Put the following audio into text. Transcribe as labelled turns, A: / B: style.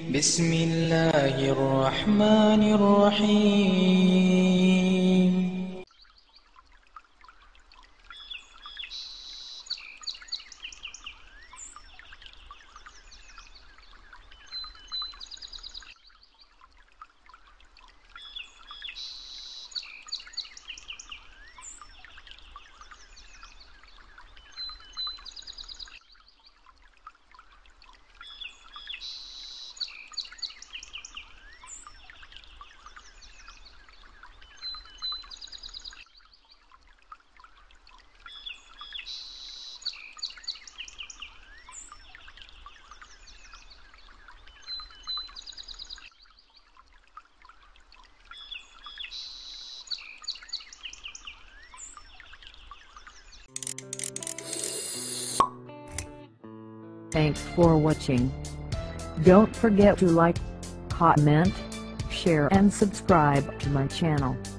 A: بسم الله الرحمن الرحيم.
B: Thanks for watching. Don't forget to like, comment, share and subscribe to my channel.